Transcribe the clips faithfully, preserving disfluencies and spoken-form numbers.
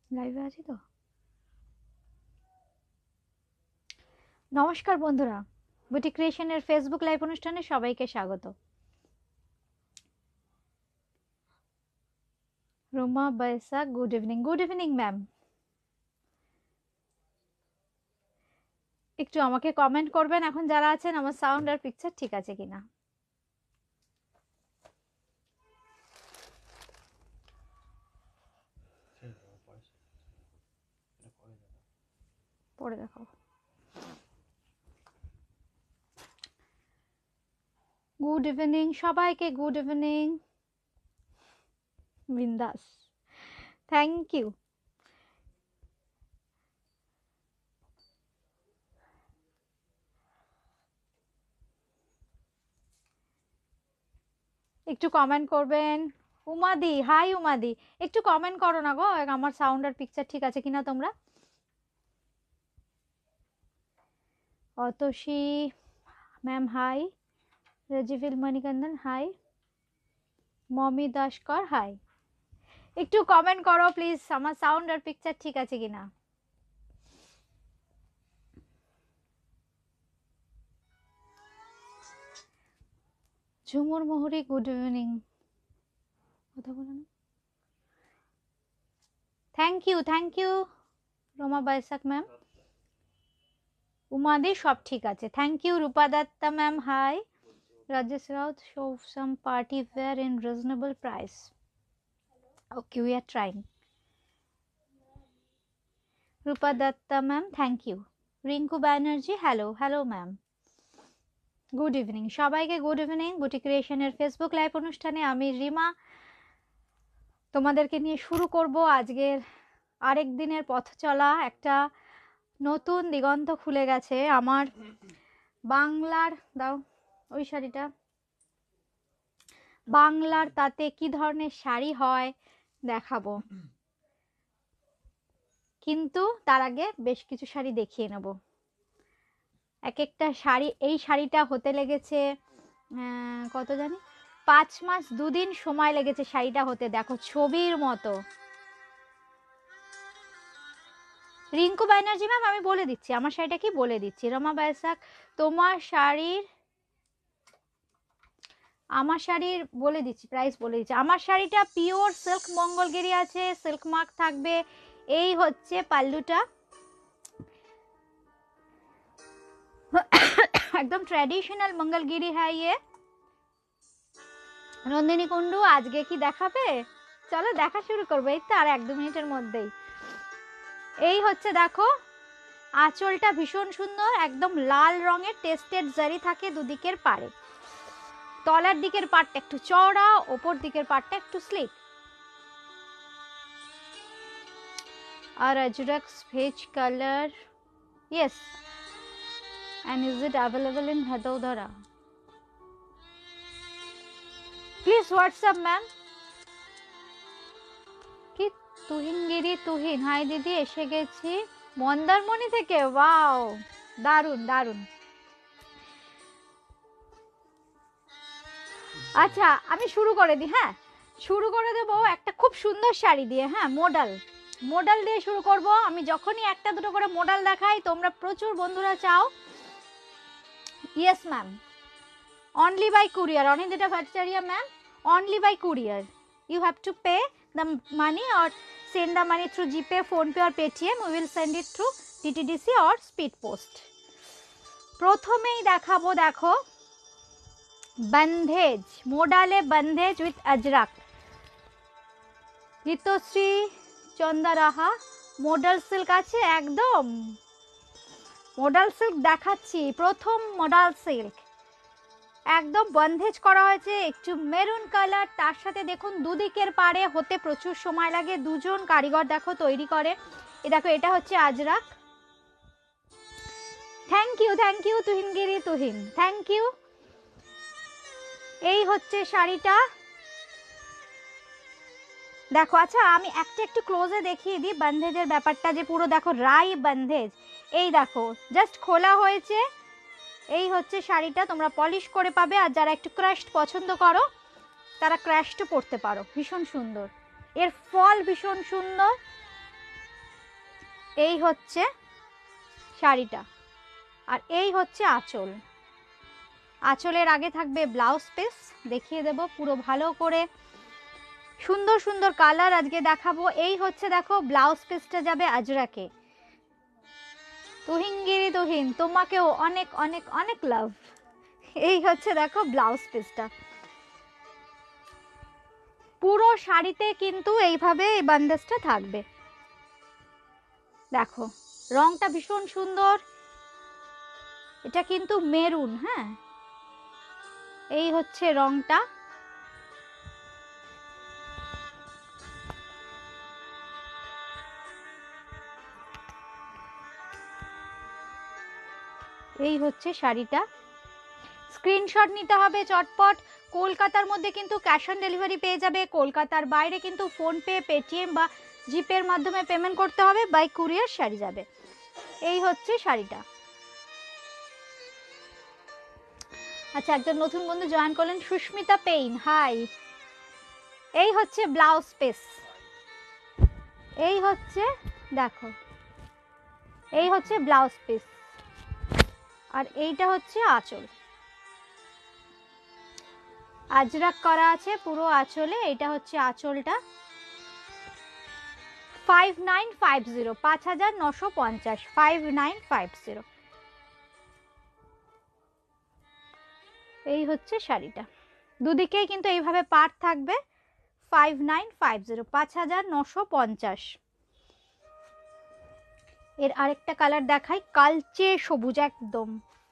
লাইভে আছি তো। নমস্কার বন্ধুরা, বুটিক ক্রিয়েশনের ফেসবুক লাইভ অনুষ্ঠানে সবাইকে স্বাগত। Roma Boishakh, good evening. Good evening ma'am. একটু আমাকে কমেন্ট করবেন এখন যারা আছেন, আমার সাউন্ড আর পিকচার ঠিক আছে কিনা। পরে দেখাও। গুড ইভিনিং সবাইকে, গুড ইভিনিং। বিন্দাস, থ্যাংক ইউ। একটু কমেন্ট করবেন। উমাদি, হাই উমাদি, একটু কমেন্ট করো না গো, আমার সাউন্ড আর পিকচার ঠিক আছে কিনা তোমরা। অতসী ম্যাম হাই, রাজিভিল মণিকন্দন হাই, মমি দাসকর হাই। একটু কমেন্ট করো প্লিজ, আমার সাউন্ড আর পিকচার ঠিক আছে কিনা। Jhumur Mohori, good evening. কথা বলো না। Thank you, thank you Roma Boishakh ma'am. উমাদি সব ঠিক আছে, thank you. Rupa Datta ma'am hi. Rajesh Raut, show some party wear in reasonable price. Okay, we are trying. Rupa Datta ma'am, thank you. Rinku Banerjee, hello hello ma'am. Good evening সবাইকে, গুড ইভিনিং। বুটিক ক্রিয়েশনের Facebook live অনুষ্ঠানে আমি রিমা তোমাদেরকে নিয়ে শুরু করব আজকের আরেক দিনের পথ চলা। একটা নতুন দিগন্ত খুলে গেছে আমার বাংলার। দাও ওই শাড়িটা। বাংলার তাতে কি ধরনের শাড়ি হয় দেখাবো, কিন্তু তার আগে বেশ কিছু শাড়ি দেখিয়ে নেব। এক একটা শাড়ি, এই শাড়িটা হতে লেগেছে কত জানি, পাঁচ মাস দুদিন সময় লেগেছে শাড়িটা হতে। দেখো ছবির মতো। রিঙ্কু ব্যানার্জি ম্যাম, আমি বলে দিচ্ছি আমার শাড়িটা কি, বলে দিচ্ছি। রমা বৈশাখ, তোমার শাড়ির, আমার শাড়ির বলে দিচ্ছি, প্রাইস বলে দিচ্ছি। আমার শাড়িটা পিওর সিল্ক মঙ্গলগিরি আছে, সিল্ক মার্ক থাকবে। এই হচ্ছে পাল্লুটা, একদম ট্র্যাডিশনাল মঙ্গলগিরি হ্যাঁ। ইয়ে নন্দিনী কুন্ডু আজকে কি দেখাবে? চলো দেখা শুরু করবো, এই তো আর এক দু মিনিটের মধ্যেই। এই হচ্ছে দেখো, আঁচলটা ভীষণ সুন্দর, একদম লাল রঙের টেস্টেড জারি থাকে দুদিকের পাড়ে। তলার দিকের পাটটা একটু চওড়া, ওপর দিকের পাটটা একটু স্লিক। আর আজরাক্স beige colour, yes. and is it available in Hadodara? Please WhatsApp ma'am. কি তুহিনগিরি তুহিন, হাই দিদি এসে গেছি মন্দারমণি থেকে। ওয়াও, দারুন দারুন। আচ্ছা আমি শুরু করে দিই। হ্যাঁ, শুরু করে দেবো একটা খুব সুন্দর শাড়ি দিয়ে। হ্যাঁ, মডেল মডেল দিয়ে শুরু করব। আমি যখনই একটা দুটো করে মডেল দেখাই তোমরা প্রচুর বন্ধুরা চাও। Yes ma'am, only by courier, Anindita Bhattacharya ma'am, only by courier. You have to pay the money or send the money through GPay, PhonePe or Paytm. We will send it through D T D C or Speed Post. প্রথমেই দেখাবো, দেখো বন্ধেজ, মোডালে bandhej with Ajrak. Ritushree Chandraha, modal silk আছে, একদম model silk দেখাচ্ছি। প্রথম model silk, একদম বন্ধেজ করা হয়েছে, একটু মেরুন কালার। তার সাথে দেখুন দুদিকের পাড়ে হতে প্রচুর সময় লাগে, দুজন কারিগর দেখো তৈরি করে। এই দেখো এটা হচ্ছে Ajrak. Thank you, thank you Tuhingiri Tuhin, thank you. এই হচ্ছে শাড়িটা দেখো। আচ্ছা আমি একটা একটু ক্লোজে দেখিয়ে দিই বন্ধেজের ব্যাপারটা, যে পুরো দেখো রাই বন্ধেজ। এই দেখো জাস্ট খোলা হয়েছে। এই হচ্ছে শাড়িটা, তোমরা পলিশ করে পাবে। আর যারা একটু ক্রাশড পছন্দ করো তারা ক্রাশডও পরতে পারো, ভীষণ সুন্দর। এর ফল ভীষণ সুন্দর। এই হচ্ছে শাড়িটা, আর এই হচ্ছে আঁচল। আঁচলের আগে থাকবে ব্লাউজ পিস, দেখিয়ে দেব পুরো ভালো করে, সুন্দর সুন্দর কালার আজকে দেখাবো। এই হচ্ছে দেখো ব্লাউজ পিসটা যাবে আজরাকে। তুহিনগিরি তুহিন, তোমাকেও অনেক অনেক অনেক লাভ। এই হচ্ছে দেখো ব্লাউজ পিসটা। পুরো শাড়িতে কিন্তু এইভাবে এই বান্দেজটা থাকবে। দেখো রংটা ভীষণ সুন্দর, এটা কিন্তু মেরুন। হ্যাঁ, এই হচ্ছে রংটা। এই হচ্ছে শাড়িটা। স্ক্রিনশট নিতে হবে চটপট। কলকাতার মধ্যে কিন্তু ক্যাশ অন ডেলিভারি পেয়ে যাবে, কলকাতার বাইরে কিন্তু ফোনপে, পেটিএম বা জিপের মাধ্যমে পেমেন্ট করতে হবে, বাই কুরিয়ার শাড়ি যাবে। এই হচ্ছে শাড়িটা। আচ্ছা, একজন নতুন বন্ধু জয়েন করলেন, সুস্মিতা পেইন, হাই। এই হচ্ছে ব্লাউজ পিস, এই হচ্ছে দেখো, এই হচ্ছে ব্লাউজ পিস, আর এইটা হচ্ছে আঁচল। আজরাক করা আছে পুরো আঁচলে। এটা হচ্ছে আঁচলটা। ফাইভ নাইন ফাইভ জিরো, পাঁচ হাজার নশো পঞ্চাশ, ফাইভ নাইন ফাইভ জিরো। এই হচ্ছে শাড়িটা, দুদিকেই কিন্তু এইভাবে পাট থাকবে। ফাইভ নাইন ফাইভ জিরো, পাঁচ হাজার নশো পঞ্চাশ। এর আরেকটা কালার দেখাই, কালচে সবুজ একদম।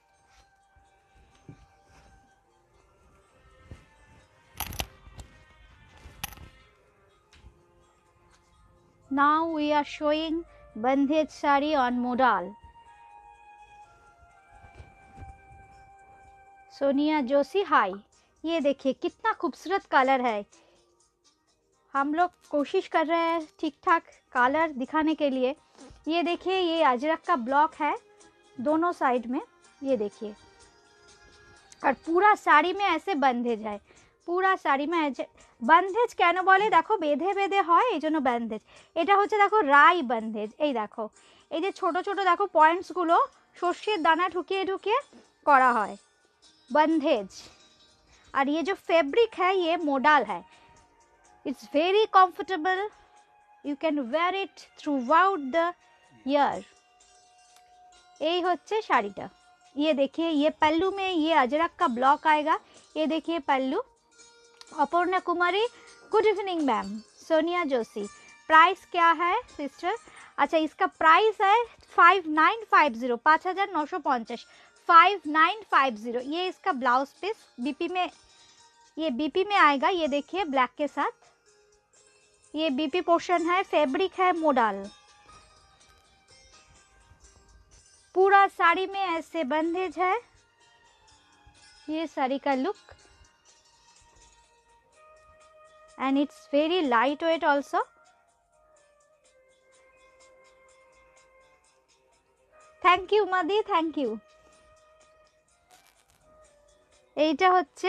Now we are showing bandhej sari on modal. Sonia Joshi, हाय। ये देखिए कितना खूबसूरत कलर है। हम लोग कोशिश कर रहे हैं ठीक ठाक कलर दिखाने के लिए। ये देखिए, ये अजरक का ब्लॉक है दोनों साइड में, ये देखिए। और पूरा साड़ी में ऐसे बंधेज है, पूरा साड़ी में ऐसे बंधेज কেন বলে দেখো, বেঁধে বেঁধে হয় এই জন্য বন্ধেজ। এটা হচ্ছে দেখো রাই বন্ধেজ। এই দেখো, এই যে ছোট ছোট দেখো পয়েন্টস গুলো সর্ষের দানা ঢুকিয়ে ঢুকিয়ে করা হয় बंधेज। और ये जो फैब्रिक है ये मोडाल है। It's very comfortable, you can wear it throughout the year. यही होच्छे शाड़ीटा। ये देखिए, ये पल्लू में ये अजरक का ब्लॉक आएगा। ये देखिए pallu. Aparna Kumari, good evening ma'am. Sonia Joshi, price क्या है सिस्टर? अच्छा, इसका प्राइस है फाइव नाइन फाइव जीरो, पाँच हजार नौ सौ पचास, फाइव नाइन फाइव जीरो। ये इसका ब्लाउज पीस बीपी में, ये बीपी में आएगा। ये देखिए ब्लैक के साथ, ये बीपी पोर्शन है। फैब्रिक है मोडाल। पूरा साड़ी में ऐसे बंधेज है। ये साड़ी का look, and it's very light weight also. Thank you मदी, थैंक यू। এইটা হচ্ছে,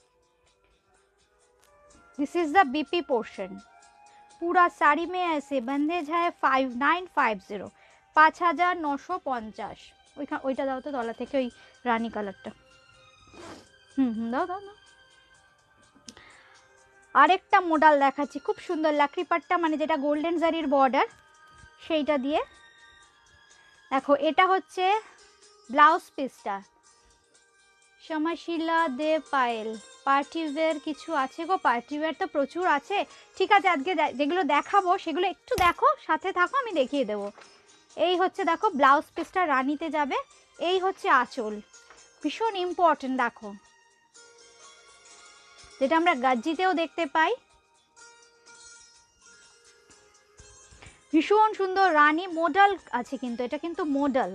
this is the BP portion. पूरा साड़ी में ऐसे बंधेज है। फाइव नाइन फाइव जीरो, पाँच हजार नौ सौ पचास। ওইখান ওইটা দাও তো তলা থেকে, ওই রানী কালারটা। হুম হুম দাও দাও দাও। আরেকটা মডেল দেখাচ্ছি, খুব সুন্দর লাকড়ি পাট্টা, মানে যেটা গোল্ডেন জারির বর্ডার সেইটা দিয়ে। দেখো এটা হচ্ছে ব্লাউজ পিসটা। সময়শীলা দে পায়েল, পার্টি ওয়্যার কিছু আছে গো? পার্টি ওয়্যার তো প্রচুর আছে। ঠিক আছে, আজকে যেগুলো দেখাবো সেগুলো একটু দেখো, সাথে থাকো, আমি দেখিয়ে দেবো। এই হচ্ছে দেখো ব্লাউজ পিসটা রানীতে যাবে। এই হচ্ছে আঁচল, ভীষণ ইম্পর্টেন্ট। দেখো, যেটা আমরা গাজ্জিতেও দেখতে পাই, ভীষণ সুন্দর রানী মডেল আছে, কিন্তু এটা কিন্তু মডেল।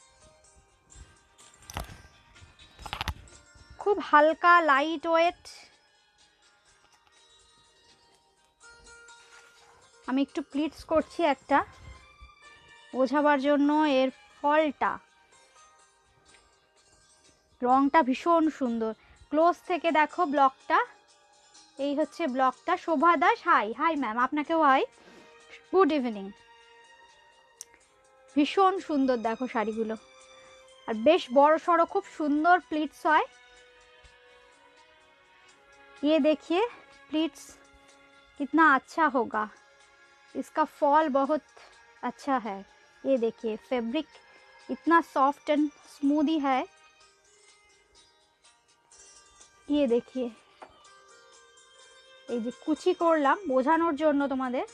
খুব হালকা লাইট ওয়েট। আমি একটু প্লিটস করছি একটা বোঝাবার জন্য। এর ফলটা, রংটা ভীষণ সুন্দর। ক্লোজ থেকে দেখো ব্লকটা। এই হচ্ছে ব্লকটা। Shobha Das, hi. Hi ma'am, আপনাকেও হাই, গুড ইভিনিং। ভীষণ সুন্দর দেখো শাড়িগুলো, আর বেশ বড় সড়ো খুব সুন্দর প্লিটস হয়। ये देखिए प्लीट्स कितना अच्छा होगा, इसका फॉल बहुत अच्छा है। ये देखिए फैब्रिक इतना सॉफ्ट एंड स्मूदी है। ये देखिए এই যে কুচি করলাম বোঝানোর জন্য তোমাদের।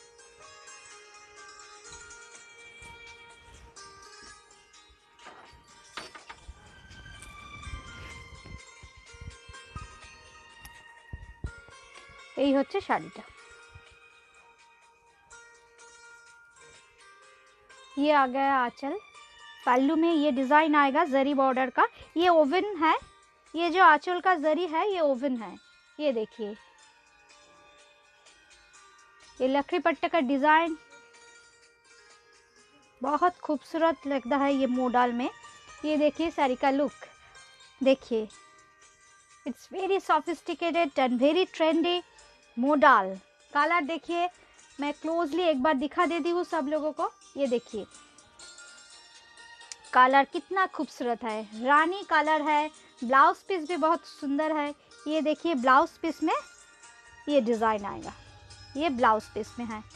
এই হচ্ছে শাড়িটা। ये आ गया आंचल, पल्लू में ये डिजाइन आएगा जरी बॉर्डर का। ये ओवन है, ये जो आंचल का जरी है ये ओवन है। ये देखिए ये लकड़ी पट्टे का डिजाइन बहुत खूबसूरत लगता है ये मोडल में। ये देखिए साड़ी का लुक देखिए, it's very sophisticated and very trendy modal. Colour देखिए, मैं क्लोजली एक बार दिखा देती हूँ सब लोगों को। ये देखिए कलर कितना खूबसूरत है, रानी कलर है। ब्लाउज पीस भी बहुत सुंदर है। ये देखिए ब्लाउज पीस में ये डिजाइन आएगा, ये ब्लाउज पीस में है।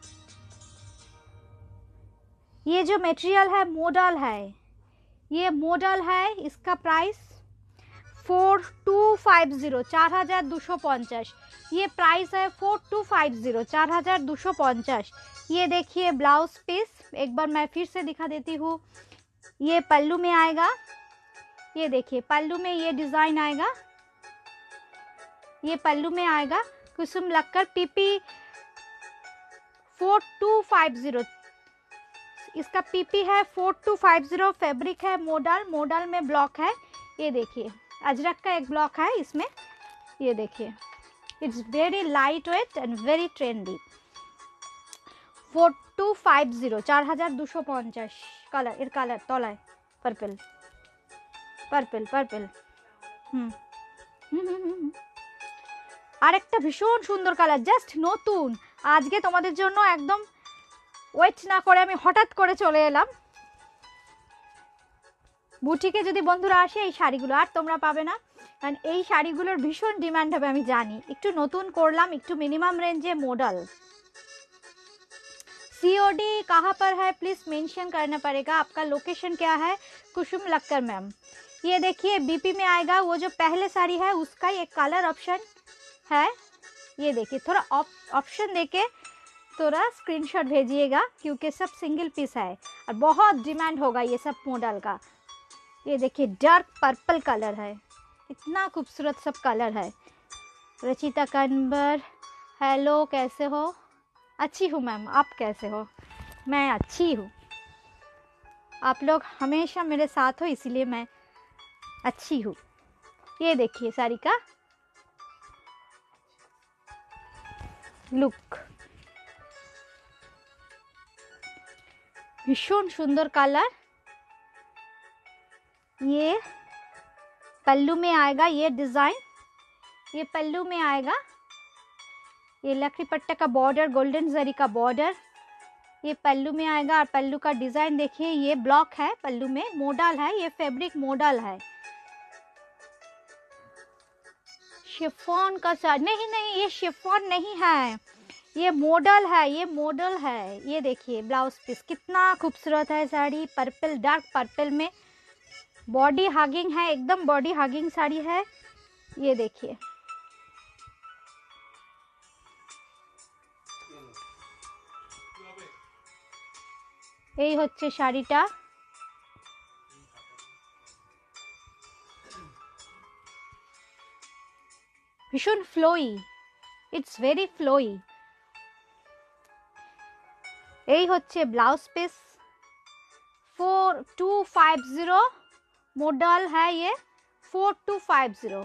ये जो मटेरियल है मोडल है, ये मोडल है। इसका price four two five zero चार हजार दो सौ पचास, ये प्राइस है फोर टू फाइव जीरो चार हजार दो सौ पचास। ये देखिए ब्लाउज पीस, एक बार मैं फिर से दिखा देती हूँ। ये पल्लू में आएगा, ये देखिए पल्लू में ये डिजाइन आएगा, ये पल्लू में आएगा। Kusum Lakkar PP four two five zero, इसका पीपी है four two five zero. Fabric है मोडल, मोडल में ब्लॉक है। ये देखिए अजरक का एक ब्लॉक है इसमें। ये देखिए it's very light weight and very trendy. Four two five zero चार हजार दो सौ पचास। कलर एर कलर तलाय purple purple purple hmm hmm আর একটা ভীষণ সুন্দর কালার, জাস্ট নতুন আজকে তোমাদের জন্য একদম ওয়েট না করে আমি হঠাৎ করে চলে এলাম। বুটিকে যদি বন্ধুরা আসে এই শাড়িগুলো আর তোমরা পাবে না, কারণ এই শাড়িগুলোর ভীষণ ডিমান্ড হবে আমি জানি। একটু নতুন করলাম, একটু মিনিমাম রেঞ্জে মডেল। सीओडी कहाँ पर है प्लीज मेंशन करना पड़ेगा, आपका लोकेशन क्या है। कुसुम लक्कर मैम। ये देखिए बीपी में आएगा, वो जो पहले साड़ी है उसका ये कलर ऑप्शन है। ये देखिए थोड़ा ऑप्शन देके थोड़ा स्क्रीनशॉट भेजिएगा, क्योंकि सब सिंगल पीस है और बहुत डिमांड होगा ये सब मॉडल का। ये देखिए डार्क पर्पल कलर है, इतना खूबसूरत सब कलर है। रचिता कन्बर हेलो, कैसे हो। अच्छी हूँ मैम, आप कैसे हो। मैं अच्छी हूँ, आप लोग हमेशा मेरे साथ हो इसीलिए मैं अच्छी हूँ। ये देखिए साड़ी का लुक, भीषण सुंदर कलर। ये पल्लू में आएगा ये डिजाइन, ये पल्लू में आएगा। ये लकड़ी पट्टा का बॉर्डर, गोल्डन जरी का बॉर्डर, ये पल्लू में आएगा। और पल्लू का डिजाइन देखिए, ये ब्लॉक है पल्लू में, मॉडल है, ये फैब्रिक मॉडल है। शिफॉन का साड़ी नहीं नहीं, ये शिफॉन नहीं है, ये मॉडल है, ये मॉडल है। ये देखिए ब्लाउज पीस कितना खूबसूरत है साड़ी, पर्पल डार्क पर्पल में। बॉडी हगिंग है, एकदम बॉडी हगिंग साड़ी है। ये देखिए এই হচ্ছে শাড়িটা। ভীষণ ফ্লোই, ইটস ভেরি ফ্লোই। এই হচ্ছে blouse piece four two five zero modal है, ये फोर टू फाइव जीरो।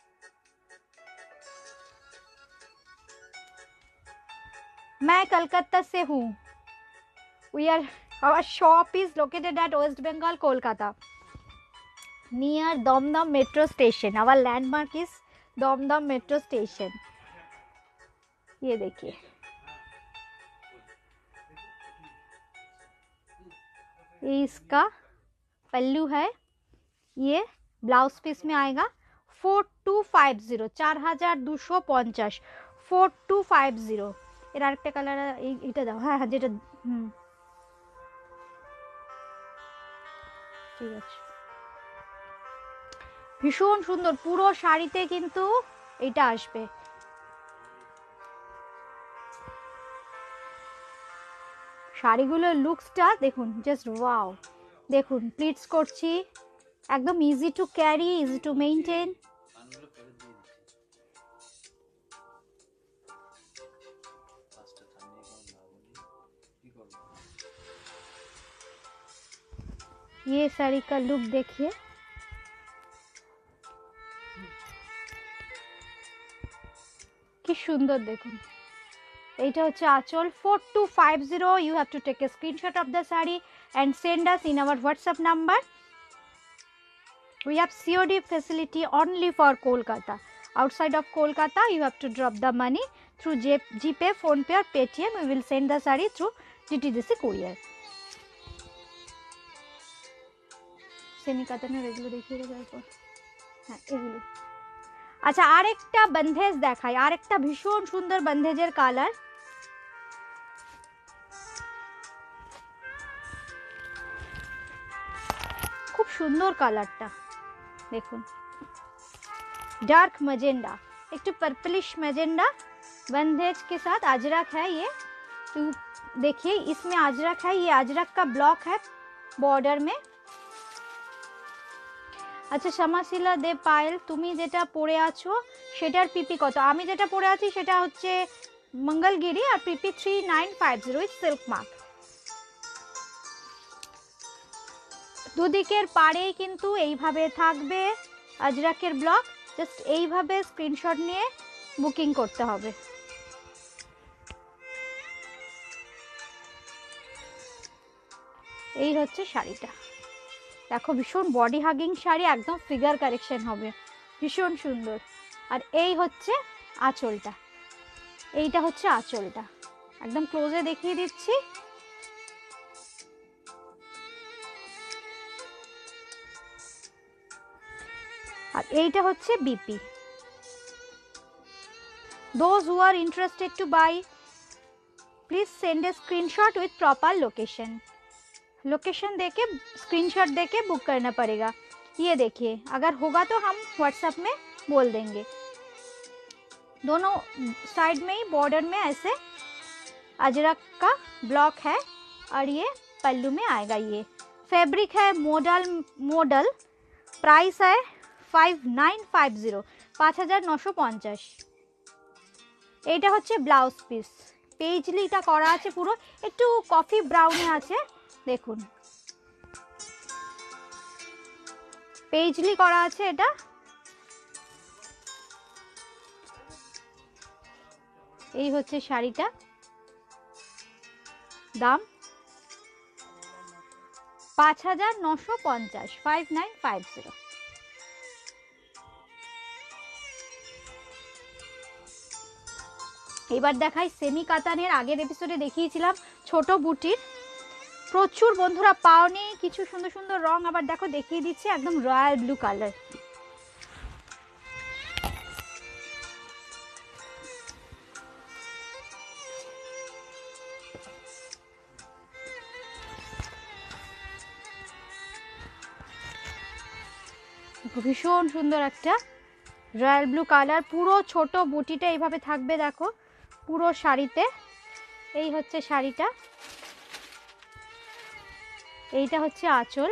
मैं कलकत्ता से हूँ। We are, our shop is located at West Bengal, Kolkata, near Domdom metro station. Our landmark is Domdom metro station. ये देखिए ये इसका पल्लू है, ये ब्लाउज पीस में आएगा फोर टू फाइव जीरो, चार हजार दुशो पंचाश, फोर टू फाइव जीरो। এর আরেকটা কালার এটা দাও, হ্যাঁ হ্যাঁ যেটা, হুম ঠিক আছে। ভীষণ সুন্দর, পুরো শাড়িতে কিন্তু এটা আসবে। শাড়িগুলোর লুকসটা দেখুন, জাস্ট ওয়াও। দেখুন প্লিটস করছি, একদম easy to carry, easy to maintain. ये साड़ी का लुक देखिए, কি সুন্দর দেখুন। এইটা হচ্ছে আঁচল, four two five zero। You have to take a screenshot of the saree and send us in our WhatsApp number. We have C O D facility only for Kolkata. Outside of Kolkata, you have to drop the money through GPay, PhonePe or Paytm. We will send the saree through G T D C courier. Semi কাতানের এগুলো দেখিয়ে দেবো এরপর, হ্যাঁ এগুলো। আচ্ছা আরেকটা বন্ধেজ দেখাই, আরেকটা ভীষণ সুন্দর বন্ধেজের কালার। খুব সুন্দর কালারটা দেখুন, डार्क मजेंडा, एक तो पर्पलिश मजेंडा बंधेज के साथ अजरक है ये। तो देखिए इसमें अजरक है, ये अजरक का ब्लॉक है बॉर्डर में। আচ্ছা শ্যামাশিলা দে পায়েল, তুমি যেটা পরে আছো সেটার পিপি কত? আমি যেটা পরে আছি সেটা হচ্ছে মঙ্গলগিরি, আর PP three nine five zero with silk mark. দুদিকের পাড়েই কিন্তু এইভাবে থাকবে আজরাকের ব্লক, জাস্ট এইভাবে স্ক্রিনশট নিয়ে বুকিং করতে হবে। এই হচ্ছে শাড়িটা, দেখো ভীষণ বডি হাগিং শাড়ি, একদম ফিগার কারেকশন হবে, ভীষণ সুন্দর। আর এই হচ্ছে আঁচলটা, এইটা হচ্ছে আঁচলটা, একদম ক্লোজে দেখিয়ে দিচ্ছি। আর এইটা হচ্ছে BP. Those who are interested to buy, please send a screenshot with proper location. Location देके स्क्रीनशॉट देके बुक करना पड़ेगा। ये देखिए, अगर होगा तो हम व्हाट्सएप में बोल देंगे। दोनों साइड में ही बॉर्डर में ऐसे अजरक का ब्लॉक है, और ये पल्लू में आएगा। ये फैब्रिक है मॉडल मॉडल प्राइस है फाइव नाइन फाइव जीरो, पाँच हज़ार नौ सौ पचास। এইটা হচ্ছে ব্লাউজ পিস, পেজলিটা করা আছে, পুরো একটু কফি ব্রাউনে আছে দেখুন, পেজলি করা আছে এটা। এই হচ্ছে শাড়িটা, দাম পাঁচ হাজার নশো পঞ্চাশ, ফাইভ নাইন ফাইভ জিরো। এবার দেখাই সেমি কাতানের, আগের এপিসোডে দেখিয়েছিলাম ছোট বুটির, প্রচুর বন্ধুরা পাওনি, কিছু সুন্দর সুন্দর রং আবার দেখো দেখিয়ে দিচ্ছি, একদম রয়্যাল ব্লু কালার। ভীষণ সুন্দর একটা রয়্যাল ব্লু কালার, পুরো ছোট বুটিটা এইভাবে থাকবে দেখো পুরো শাড়িতে। এই হচ্ছে শাড়িটা, এইটা হচ্ছে আঁচল।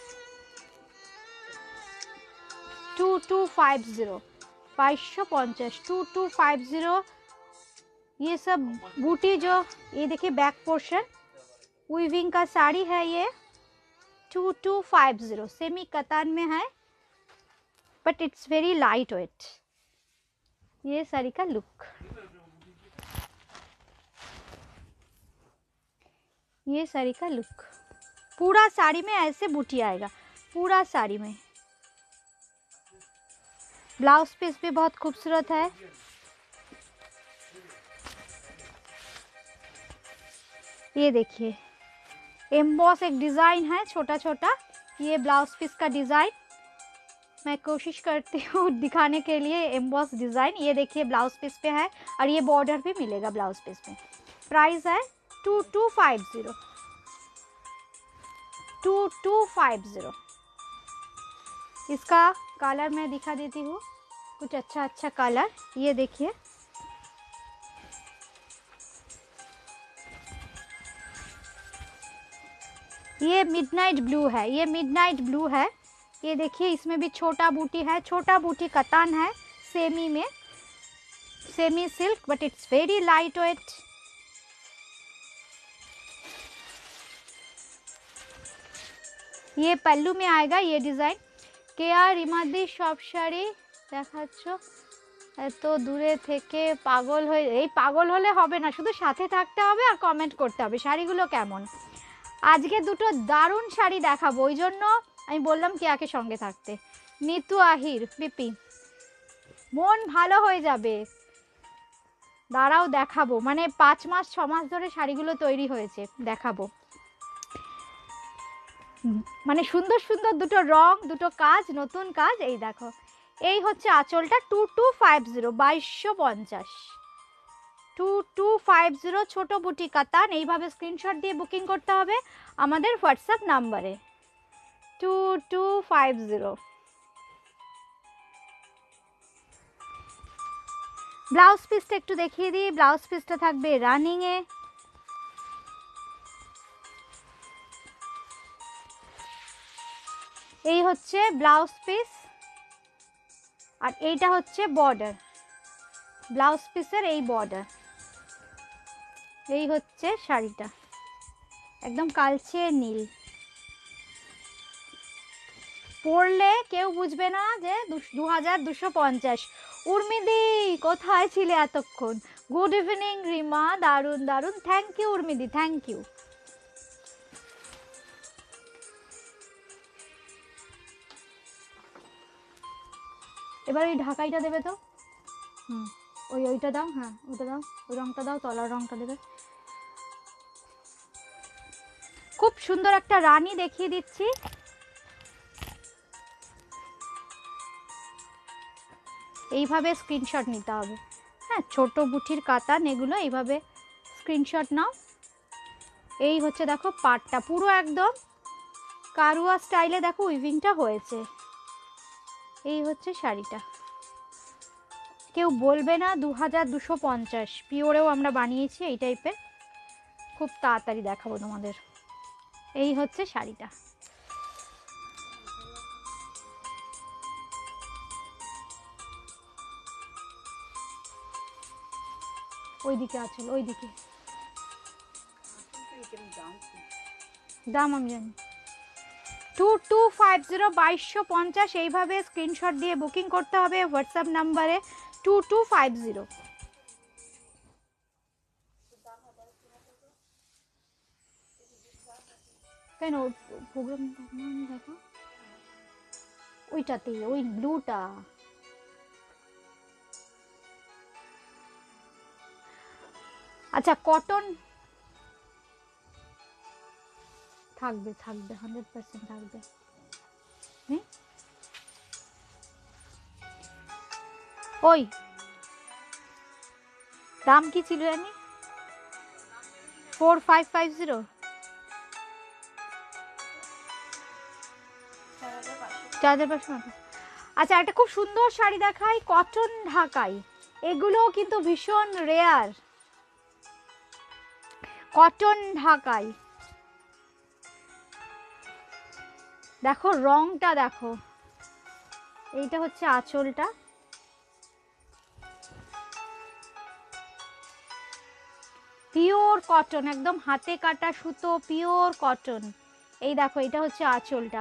टू टू फाइव जीरो, बाईस सौ पचास, टू टू फाइव जीरो। ये सब बूटी जो, ये देखिए बैक पोर्शन वीविंग का साड़ी है ये, two two five zero, semi कतान में है, but it's very light weight. ये साड़ी का लुक, ये साड़ी का लुक, पूरा साड़ी में ऐसे बूटी आएगा, पूरा साड़ी में। ब्लाउज पीस भी बहुत खूबसूरत है। ये देखिए एम्बॉस एक डिज़ाइन है छोटा छोटा, ये ब्लाउज पीस का डिज़ाइन मैं कोशिश करती हूँ दिखाने के लिए। एम्बॉस डिज़ाइन ये देखिए ब्लाउज पीस पे है और ये बॉर्डर भी मिलेगा ब्लाउज पीस पे। प्राइस है two two five zero, two two five zero. इसका कलर मैं दिखा देती हूँ, कुछ अच्छा अच्छा कलर, ये देखिए ये मिडनाइट ब्लू है, ये मिडनाइट ब्लू है। ये देखिए इसमें भी छोटा बूटी है, छोटा बूटी कतान है, सेमी में, semi silk but it's very light weight. ये पल्लू में आएगा ये डिज़ाइन। केया রিমাদি সব শাড়ি দেখাচ্ছ এত দূরে থেকে পাগল হয়ে, এই পাগল হলে হবে না, শুধু সাথে থাকতে হবে আর কমেন্ট করতে হবে শাড়িগুলো কেমন। আজকে দুটো দারুণ শাড়ি দেখাবো, ওই জন্য আমি বললাম কেয়াকে সঙ্গে থাকতে। নিতু আহির বিপি, মন ভালো হয়ে যাবে, দাঁড়াও দেখাবো, মানে পাঁচ মাস ছ মাস ধরে শাড়িগুলো তৈরি হয়েছে, দেখাবো। মানে সুন্দর সুন্দর দুটো রং, দুটো কাজ, নতুন কাজ। এই দেখো এই হচ্ছে আঁচলটা, টু টু ফাইভ জিরো, বাইশশো পঞ্চাশ, টু টু ফাইভ জিরো, ছোটো বুটি কাতান। এইভাবে স্ক্রিনশট দিয়ে বুকিং করতে হবে আমাদের হোয়াটসঅ্যাপ নাম্বারে, two two five zero. Blouse পিসটা একটু দেখিয়ে দিই, ব্লাউজ পিসটা থাকবে রানিংয়ে। এই হচ্ছে ব্লাউজ পিস আর এইটা হচ্ছে বর্ডার, ব্লাউজ পিসের এই বর্ডার। এই হচ্ছে শাড়িটা, একদম কালচে নীল, পরলে কেউ বুঝবে না যে দু হাজার দুশো পঞ্চাশ। উর্মিদি কোথায় ছিলে এতক্ষণ? গুড ইভিনিং রিমা, দারুণ দারুণ, থ্যাংক ইউ উর্মিদি, থ্যাংক ইউ। এবার ওই ঢাকাইটা দেবে তো, হুম ওই ওইটা দাও, হ্যাঁ ওইটা দাও, ওই রঙটা দাও, তলার রঙটা দেবে। খুব সুন্দর একটা রানী দেখিয়ে দিচ্ছি, এইভাবে স্ক্রিনশট নিতে হবে। হ্যাঁ ছোট বুটির কাতান এগুলো, এইভাবে স্ক্রিনশট নাও। এই হচ্ছে দেখো পাটটা পুরো একদম কারুয়া স্টাইলে দেখো উইভিংটা হয়েছে। এই হচ্ছে শাড়িটা, কেউ বলবে না দু হাজার দুশো পঞ্চাশ। পিওরেও আমরা বানিয়েছি এই টাইপের, খুব তাড়াতাড়ি দেখাবো তোমাদের। এই হচ্ছে শাড়িটা, ওইদিকে আছে, ওইদিকে দাম আমি জানি। টু টু ফাইভ জিরো, বাইশশো পঞ্চাশ। এইভাবে স্ক্রিনশট দিয়ে বুকিং করতে হবে হোয়াটসঅ্যাপ নাম্বারে, টু টু ফাইভ জিরো। কেন প্রোগ্রাম দেখো ওইটাতে, ওই ব্লুটা। আচ্ছা কটন থাকবে, থাকবে হান্ড্রেড পার্সেন্ট থাকবে। ওই দাম কি ছিল জানি, ফোর ফাইভ ফাইভ জিরো, চার হাজার পাঁচশো। আচ্ছা একটা খুব সুন্দর শাড়ি দেখাই, কটন ঢাকাই, এগুলো কিন্তু ভীষণ রেয়ার, কটন ঢাকাই। দেখো রংটা দেখো, এইটা হচ্ছে আঁচলটা, পিওর কটন, একদম হাতে কাটা সুতো, পিওর কটন। এই দেখো এটা হচ্ছে আঁচলটা,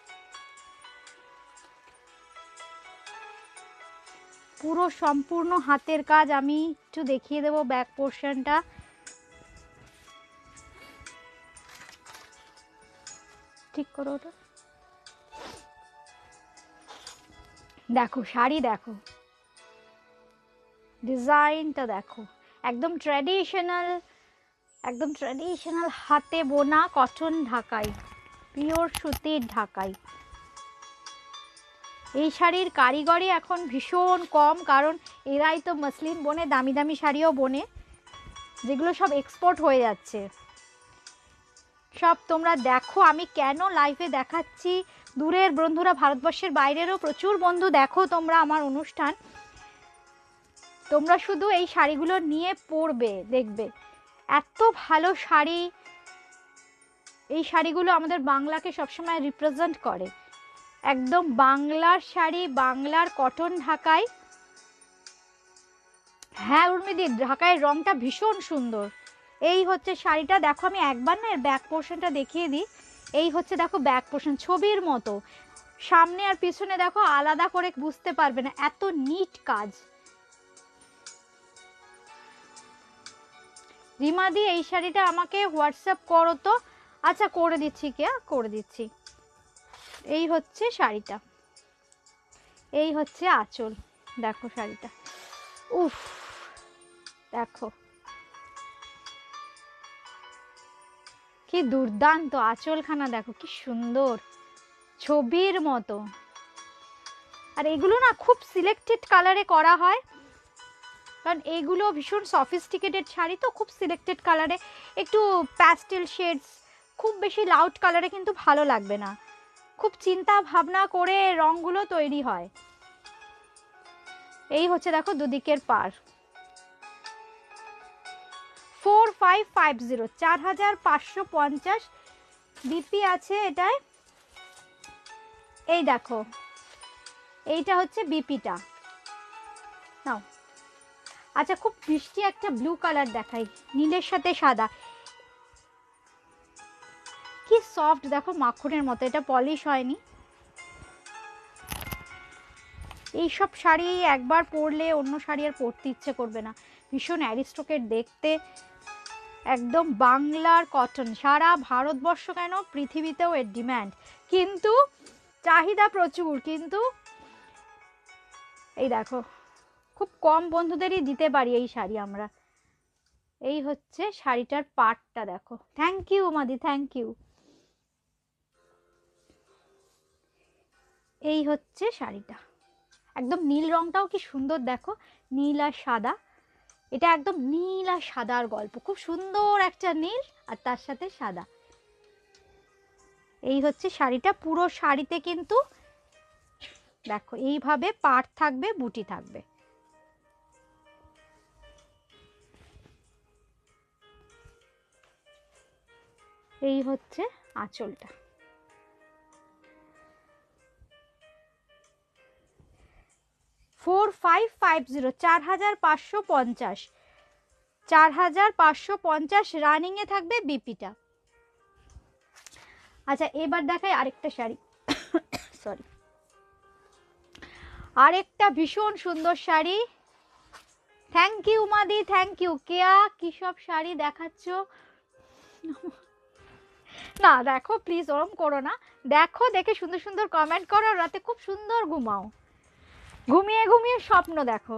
পুরো সম্পূর্ণ হাতের কাজ। আমি একটু দেখিয়ে দেবো ব্যাক পোর্শনটা, ঠিক করো ওটা। দেখো শাড়ি দেখো, ডিজাইনটা দেখো, একদম ট্র্যাডিশনাল একদম ট্র্যাডিশনাল হাতে বোনা কটন ঢাকাই, পিওর সুতির ঢাকাই। এই শাড়ির কারিগরি এখন ভীষণ কম, কারণ এরাই তো মসলিন বোনে, দামি দামি শাড়িও বোনে, যেগুলো সব এক্সপোর্ট হয়ে যাচ্ছে সব। তোমরা দেখো আমি কেন লাইভে দেখাচ্ছি, দূরের বন্ধুরা, ভারতবর্ষের বাইরেরও প্রচুর বন্ধু দেখো তোমরা আমার অনুষ্ঠান। তোমরা শুধু এই শাড়িগুলো নিয়ে পরবে, দেখবে এত ভালো শাড়ি। এই শাড়িগুলো আমাদের বাংলাকে সবসময় রিপ্রেজেন্ট করে, একদম বাংলার শাড়ি, বাংলার কটন ঢাকাই। হ্যাঁ উর্মিদি, ঢাকায় রংটা ভীষণ সুন্দর। এই হচ্ছে শাড়িটা, দেখো আমি একবার না এর ব্যাক পোর্শনটা দেখিয়ে দিই। এই হচ্ছে দেখো ব্যাক পোর্শন, ছবির মতো, সামনে আর পিছনে দেখো আলাদা করে বুঝতে পারবে না, এত নিট কাজ। রিমাদি এই শাড়িটা আমাকে হোয়াটসঅ্যাপ করো তো। আচ্ছা করে দিচ্ছি, কে করে দিচ্ছি। এই হচ্ছে শাড়িটা, এই হচ্ছে আঁচল, দেখো শাড়িটা, উফ দেখো কি দুর্দান্ত আঁচলখানা, দেখো কি সুন্দর, ছবির মতো। আর এগুলো না খুব সিলেক্টেড কালারে করা হয়, কারণ এগুলো ভীষণ সফিস্টিকেটেড শাড়ি তো, খুব সিলেক্টেড কালারে, একটু প্যাস্টেল শেডস, খুব বেশি লাউড কালারে কিন্তু ভালো লাগবে না, খুব চিন্তা ভাবনা করে রঙগুলো তৈরি হয়। এই হচ্ছে দেখো দুদিকের পার, ফোর ফাইভ ফাইভ জিরো, চার হাজার পাঁচশো পঞ্চাশ বিপি আছে এটায়। এই দেখো এইটা হচ্ছে বিপিটা নাও। আচ্ছা খুব মিষ্টি একটা ব্লু কালার দেখাই, নীলের সাথে সাদা, কি সফট দেখো, মাখনের মতো, এটা পলিশ হয়নি। এইসব শাড়ি একবার পরলে অন্য শাড়ি আর পরতে ইচ্ছে করবে না, ভীষণ অ্যারিস্টোক্রেট দেখতে, একদম বাংলার কটন। সারা ভারতবর্ষ কেন পৃথিবীতেও এর ডিম্যান্ড, কিন্তু চাহিদা প্রচুর, কিন্তু এই দেখো খুব কম বন্ধুদেরই দিতে পারি এই শাড়ি আমরা। এই হচ্ছে শাড়িটার পাটটা দেখো, থ্যাংক ইউ মাদি, থ্যাংক ইউ। এই হচ্ছে শাড়িটা, একদম নীল রংটাও কি সুন্দর দেখো, নীল আর সাদা, এটা একদম নীল আর সাদার গল্প, খুব সুন্দর একটা নীল আর তার সাথে সাদা। এই হচ্ছে শাড়িটা, পুরো শাড়িতে কিন্তু দেখো এইভাবে পাট থাকবে, বুটি থাকবে। এই হচ্ছে আঁচলটা, ফোর ফাইভ ফাইভ জিরো, চার হাজার পাঁচশো পঞ্চাশ, চার হাজার পাঁচশো পঞ্চাশ রানিং এ থাকবে বিপিটা। আচ্ছা এবার দেখাই আরেকটা শাড়ি, সরি, আরেকটা ভীষণ সুন্দর শাড়ি। থ্যাংক ইউ মাদি, থ্যাংক ইউ। কেয়া কি সব শাড়ি দেখাচ্ছ, না দেখো প্লিজ ওরম করো না, দেখো দেখে সুন্দর সুন্দর কমেন্ট করো, রাতে খুব সুন্দর ঘুমাও, ঘুমিয়ে ঘুমিয়ে স্বপ্ন দেখো।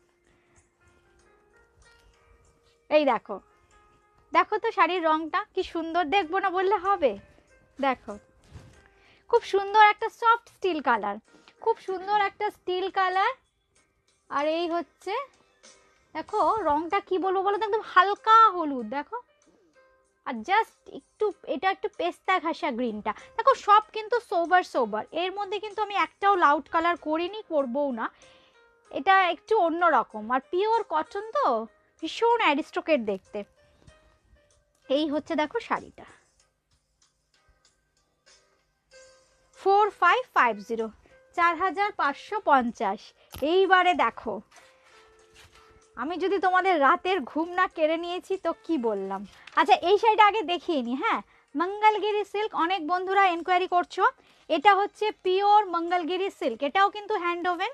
এই দেখো, দেখো তো শাড়ির রংটা কি সুন্দর, দেখবো না বললে হবে, দেখো খুব সুন্দর একটা সফট স্টিল কালার, খুব সুন্দর একটা স্টিল কালার। আর এই হচ্ছে দেখো রংটা কি বলবো বলো তো, একদম হালকা হলুদ দেখো, আর জাস্ট একটু এটা একটু পেস্তা ঘাসা গ্রিনটা দেখো, সব কিন্তু সোবার সোবার, এর মধ্যে কিন্তু আমি একটাও লাউড কালার করিনি, করবও না, এটা একটু অন্য রকম, আর পিওর কটন তো ভীষণ অ্যারিস্টোক্রেট দেখতে। এই হচ্ছে দেখো শাড়িটা, ফোর ফাইভ ফাইভ জিরো, চার হাজার পাঁচশো পঞ্চাশ। এইবারে দেখো আমি যদি তোমাদের রাতের ঘুম না কেড়ে নিয়েছি তো কি বললাম। আচ্ছা এই শাড়িটা আগে দেখিয়ে নি, হ্যাঁ মঙ্গলগিরি সিল্ক, অনেক বন্ধুরা এনকোয়ারি করছো, এটা হচ্ছে পিওর মঙ্গলগিরি সিল্ক, এটাও কিন্তু হ্যান্ড ওভেন।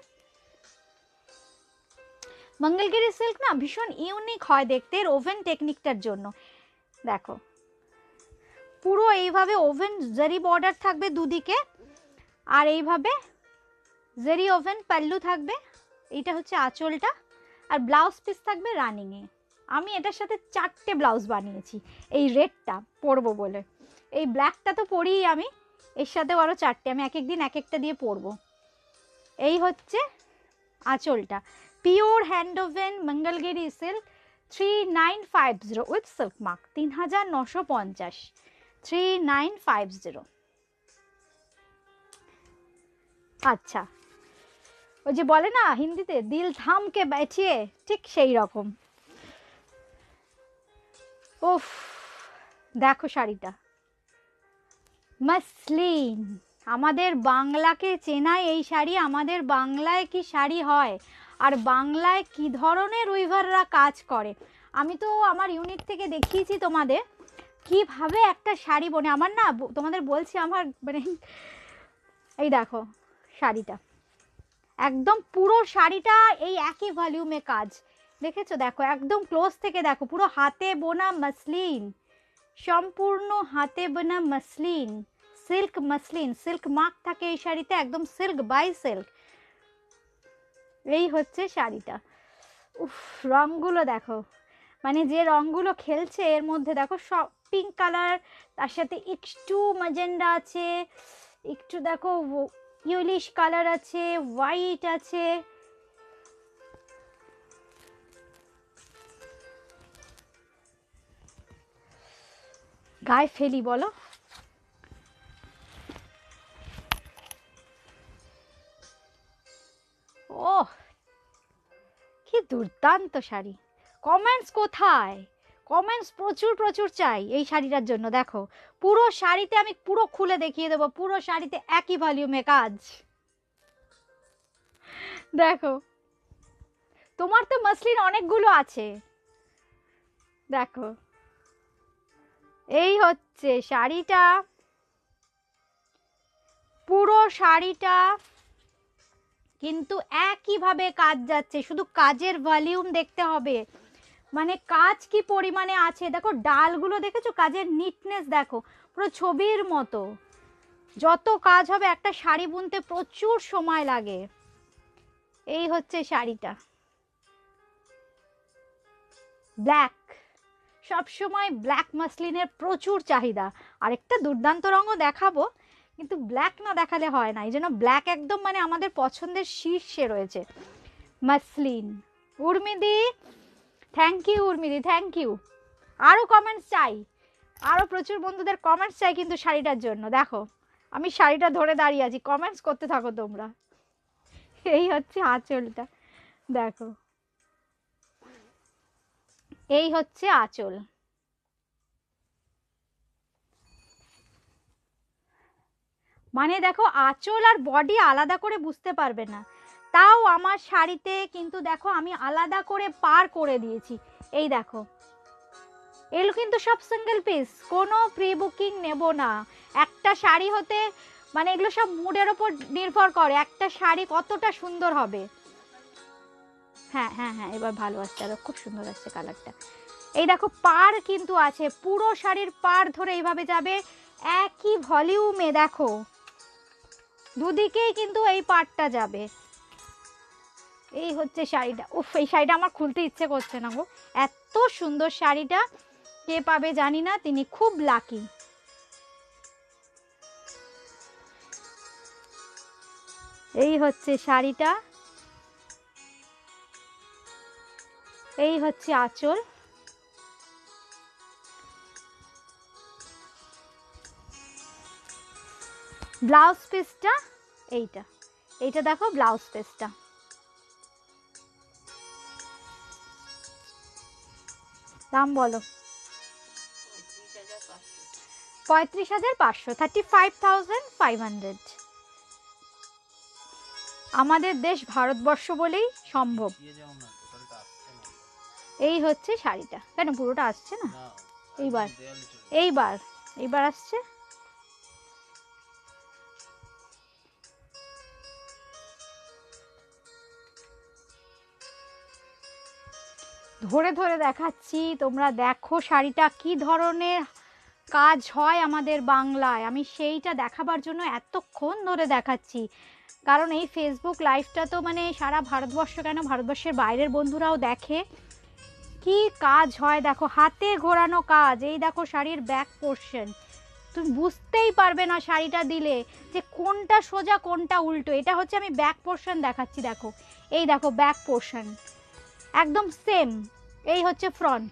মঙ্গলগিরি সিল্ক না ভীষণ ইউনিক হয় দেখতে এর ওভেন টেকনিকটার জন্য। দেখো পুরো এইভাবে ওভেন জারি বর্ডার থাকবে দুদিকে, আর এইভাবে জারি ওভেন পাল্লু থাকবে, এইটা হচ্ছে আঁচলটা, আর ব্লাউজ পিস থাকবে রানিংয়ে। আমি এটার সাথে চারটে ব্লাউজ বানিয়েছি, এই রেডটা পরবো বলে। এই ব্ল্যাকটা তো পরিই আমি, এর সাথেও আরও চারটে, আমি এক এক দিন এক একটা দিয়ে পরবো। এই হচ্ছে আঁচলটা, pure handwoven Mangalagiri silk, three nine five zero with silk mark, তিন হাজার নশো পঞ্চাশ, থ্রি নাইন ফাইভ জিরো। আচ্ছা, ওই যে বলে না হিন্দিতে দিল থামকে बैठिए, ঠিক সেই রকম। উফ, দেখো শাড়িটা মসলিন, আমাদের বাংলাকে চেনায় এই শাড়ি। আমাদের বাংলায় কি শাড়ি হয়, আর বাংলায় কি ধরনের উইভাররা কাজ করে। আমি তো আমার ইউনিট থেকে দেখিয়েছি তোমাদের কিভাবে একটা শাড়ি বনে। আমার না তোমাদের বলছি আমার মানে, এই দেখো শাড়িটা একদম পুরো শাড়িটা এই একই ভলিউমে কাজ, দেখেছো? দেখো একদম ক্লোজ থেকে দেখো, পুরো হাতে বোনা মসলিন, সম্পূর্ণ হাতে বোনা muslin, silk muslin, silk mark থাকে এই শাড়িতে, একদম সিল্ক বাই সিল্ক। এই হচ্ছে শাড়িটা। উফ, রঙগুলো দেখো, মানে যে রঙগুলো খেলছে এর মধ্যে দেখো, সব পিঙ্ক কালার, তার সাথে একটু ম্যাজেন্ডা আছে, একটু দেখো ইয়েলিশ কালার আছে, হোয়াইট আছে। গায়ে ফেলি বলো? ওহ, কি দুর্দান্ত শাড়ি! কমেন্টস কোথায়? কমেন্টস প্রচুর প্রচুর চাই এই শাড়িটার জন্য। দেখো পুরো শাড়িতে আমি পুরো খুলে দেখিয়ে দেবো, পুরো শাড়িতে একই ভলিউমে কাজ। দেখো তোমার তো মসলিন অনেকগুলো আছে, দেখো এই হচ্ছে শাড়িটা, পুরো শাড়িটা কিন্তু একইভাবে কাজ যাচ্ছে, শুধু কাজের ভলিউম দেখতে হবে, মানে কাজ কি পরিমাণে আছে। দেখো ডালগুলো দেখেছো, কাজের নিটনেস দেখো, পুরো ছবির মতো। যত কাজ হবে, একটা শাড়ি বুনতে প্রচুর সময় লাগে। এই হচ্ছে শাড়িটা, ব্ল্যাক, সবসময় ব্ল্যাক মাসলিনের প্রচুর চাহিদা। আরেকটা দুর্দান্ত রঙও দেখাবো, কিন্তু ব্ল্যাক না দেখালে হয় না, এই জন্য ব্ল্যাক একদম মানে আমাদের পছন্দের শীর্ষে রয়েছে মাসলিন। উর্মিদি, থ্যাংক ইউ উর্মিদি, থ্যাংক ইউ। আরও কমেন্টস চাই, আরও প্রচুর বন্ধুদের কমেন্টস চাই কিন্তু শাড়িটার জন্য। দেখো আমি শাড়িটা ধরে দাঁড়িয়ে আছি, কমেন্টস করতে থাকো তোমরা। এই হচ্ছে আঁচলটা, দেখো এই হচ্ছে আঁচল। মানে দেখো আঁচল আর বডি আলাদা করে বুঝতে পারবে না, তাও আমার শাড়িতে কিন্তু দেখো আমি আলাদা করে পার করে দিয়েছি। এই দেখো এগুলো কিন্তু সব সিঙ্গেল পিস, কোনো প্রি বুকিং নেব না। একটা শাড়ি হতে মানে এগুলো সব মুডের ওপর নির্ভর করে একটা শাড়ি কতটা সুন্দর হবে। হ্যাঁ হ্যাঁ হ্যাঁ, এবার ভালো আসছে, আরো খুব সুন্দর আসছে কালারটা। এই দেখো পার কিন্তু আছে, পুরো শাড়ির পার ধরে এইভাবে যাবে একই ভলিউমে। দেখো দুদিকেই কিন্তু এই পারটা যাবে। এই হচ্ছে শাড়িটা। উফ, এই শাড়িটা আমার খুলতে ইচ্ছে করছে না গো, এত সুন্দর শাড়িটা। কে পাবে জানি না, তিনি খুব লাকি। এই হচ্ছে শাড়িটা, এই হচ্ছে আঁচল। ব্লাউজ পিসটা এইটা, এইটা দেখো ব্লাউজ পিসটা। দাম বলো? পঁয়ত্রিশ হাজার পাঁচশো, thirty five thousand five hundred. আমাদের দেশ ভারতবর্ষ বলেই সম্ভব। এই হচ্ছে শাড়িটা। কেন পুরোটা আসছে না? এইবার এইবার এইবার আসছে। ধরে ধরে দেখাচ্ছি, তোমরা দেখো শাড়িটা কি ধরনের কাজ হয় আমাদের বাংলায়। আমি সেইটা দেখাবার জন্য এতক্ষণ ধরে দেখাচ্ছি, কারণ এই ফেসবুক লাইভটা তো মানে সারা ভারতবর্ষ কেন ভারতবর্ষের বাইরের বন্ধুরাও দেখে। কি কাজ হয় দেখো, হাতে ঘোরানো কাজ। এই দেখো শাড়ির ব্যাক পোর্শন, তুমি বুঝতেই পারবে না শাড়িটা দিলে যে কোনটা সোজা কোনটা উল্টো। এটা হচ্ছে আমি ব্যাক পোর্শন দেখাচ্ছি, দেখো এই দেখো ব্যাক পোর্শন একদম সেম। এই হচ্ছে ফ্রন্ট।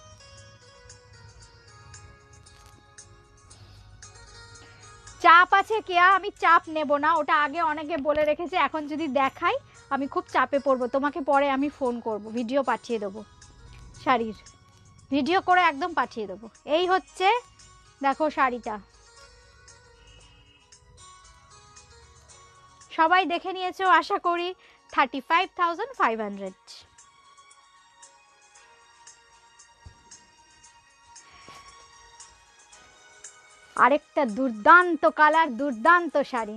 চাপ আছে কেয়া? আমি চাপ নেব না, ওটা আগে অনেকে বলে রেখেছে। এখন যদি দেখাই আমি খুব চাপে পড়বো, তোমাকে পরে আমি ফোন করব, ভিডিও পাঠিয়ে দেবো, শাড়ির ভিডিও করে একদম পাঠিয়ে দেবো। এই হচ্ছে দেখো শাড়িটা, সবাই দেখে নিয়েছো আশা করি। Thirty five thousand five hundred. আরেকটা দুর্দান্ত কালার, দুর্দান্ত শাড়ি।